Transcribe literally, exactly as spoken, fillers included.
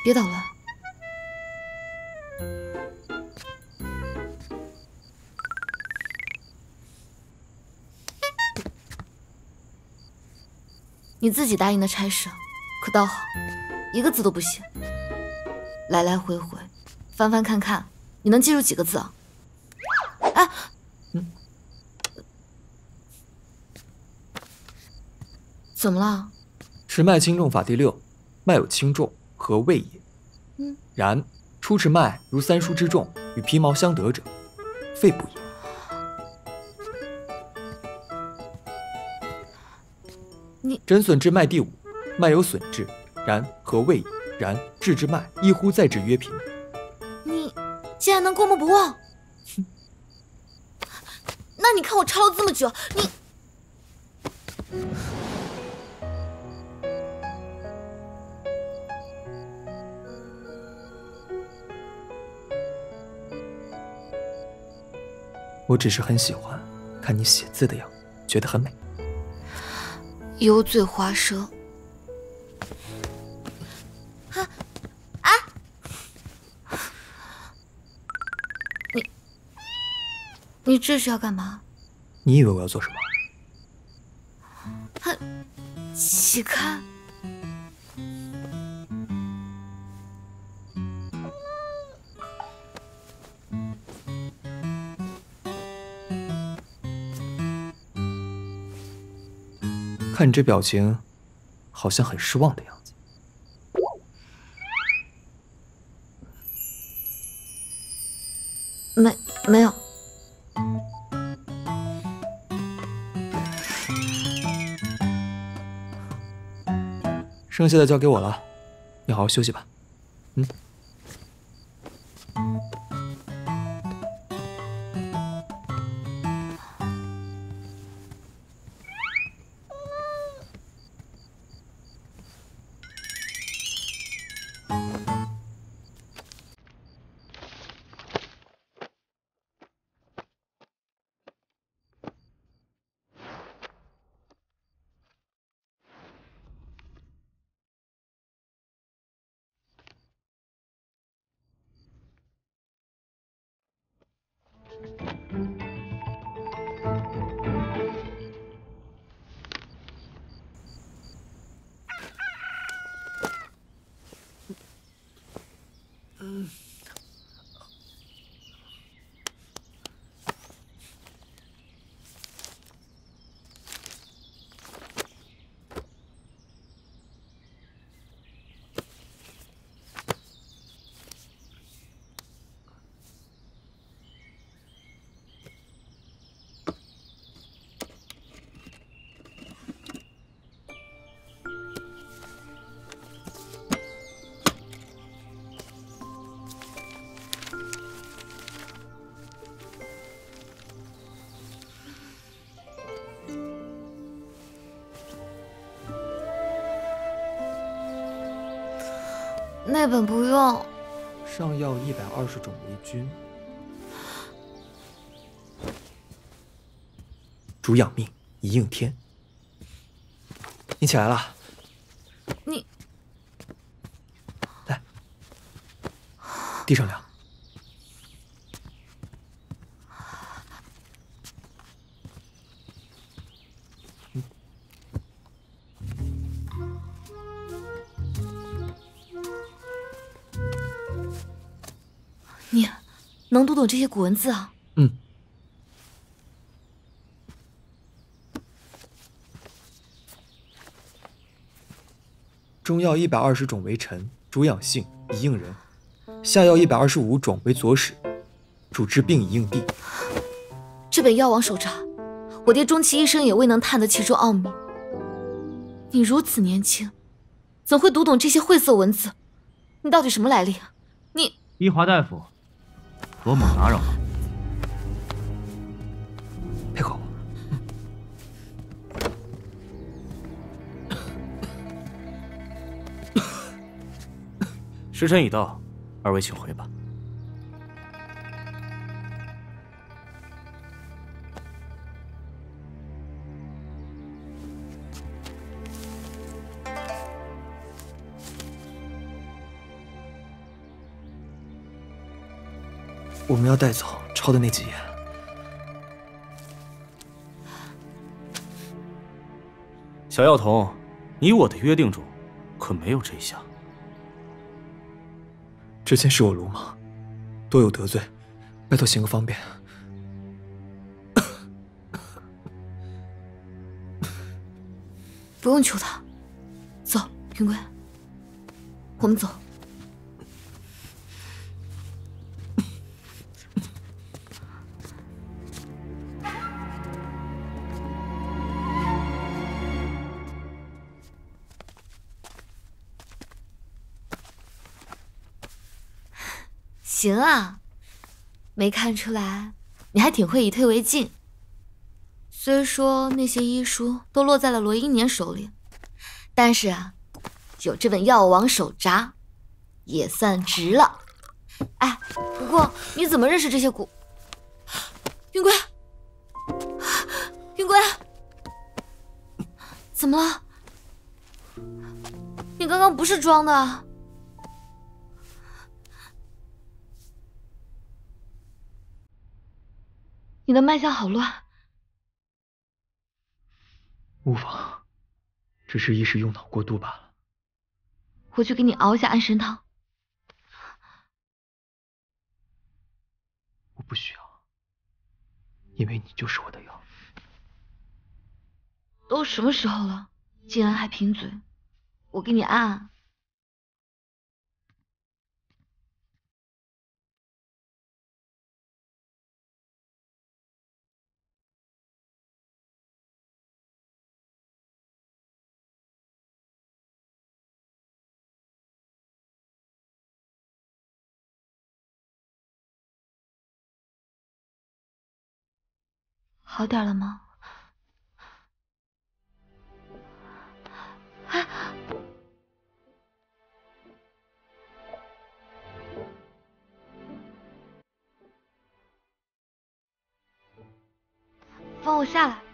别捣乱。你自己答应的差事，可倒好，一个字都不写。来来回回，翻翻看看，你能记住几个字啊？哎，嗯，怎么了？ 持脉轻重法第六，脉有轻重，何谓也？ 嗯， 然初持脉如三书之重，与皮毛相得者，肺不也？ 你诊损之脉第五，脉有损至，然何谓也？然治之脉，一乎再治曰平。 你竟然能过目不忘？那你看我抄了这么久，你…… 我只是很喜欢看你写字的样子，觉得很美。 油嘴滑舌。啊啊！你你这是要干嘛？ 你以为我要做什么？ 啊，起开！ 看你这表情，好像很失望的样子。 没没有。 剩下的交给我了，你好好休息吧。嗯。 那本不用。 上药一百二十种为君，主养命，以应天。你起来了。 你来，地上凉。 你能读懂这些古文字啊？ 嗯。中药一百二十种为臣，主养性，以应人；下药一百二十五种为佐使，主治病以应地。 这本药王手札，我爹终其一生也未能探得其中奥秘。你如此年轻，怎会读懂这些晦涩文字？你到底什么来历啊？你一华大夫。罗某打扰了， 配合我。时辰已到，二位请回吧。 我们要带走抄的那几页。 小药童，你我的约定中可没有这一项。 之前是我鲁莽，多有得罪，拜托行个方便。 不用求他，走，云贵，我们走。行啊，没看出来，你还挺会以退为进。虽说那些医书都落在了罗英年手里，但是啊，有这本药王手札，也算值了。哎，不过你怎么认识这些古？云贵，云贵，怎么了？你刚刚不是装的？你的脉象好乱。 无妨，只是一时用脑过度罢了。 我去给你熬一下安神汤。 我不需要，因为你就是我的药。 都什么时候了，竟然还贫嘴？我给你按按。好点了吗？啊！放我下来。